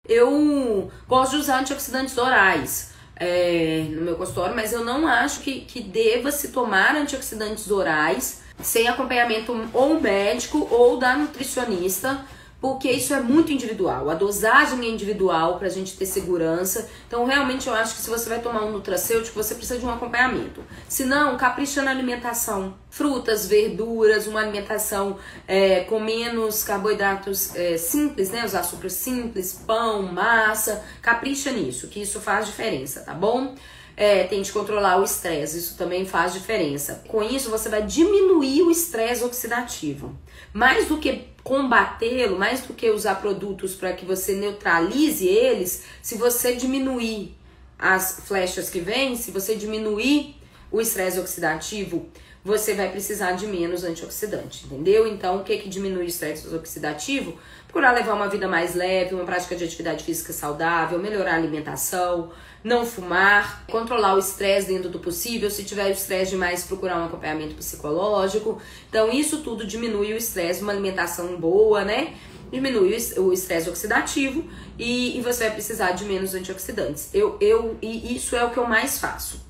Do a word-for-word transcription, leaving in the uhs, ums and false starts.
Eu gosto de usar antioxidantes orais é, no meu consultório, mas eu não acho que, que deva se tomar antioxidantes orais sem acompanhamento ou médico ou da nutricionista, porque isso é muito individual, a dosagem é individual pra gente ter segurança. Então realmente eu acho que se você vai tomar um nutracêutico, você precisa de um acompanhamento. Se não, capricha na alimentação, frutas, verduras, uma alimentação é, com menos carboidratos é, simples, né, os açúcares simples, pão, massa, capricha nisso, que isso faz diferença, tá bom? É, tente controlar o estresse, isso também faz diferença. Com isso você vai diminuir o estresse oxidativo. Mais do que combatê-lo, mais do que usar produtos para que você neutralize eles, se você diminuir as flechas que vêm, se você diminuir o estresse oxidativo, você vai precisar de menos antioxidante, entendeu? Então, o que que diminui o estresse oxidativo? Procurar levar uma vida mais leve, uma prática de atividade física saudável, melhorar a alimentação, não fumar, controlar o estresse dentro do possível. Se tiver estresse demais, procurar um acompanhamento psicológico. Então, isso tudo diminui o estresse, uma alimentação boa, né? Diminui o estresse oxidativo e, e você vai precisar de menos antioxidantes. Eu, eu, e isso é o que eu mais faço.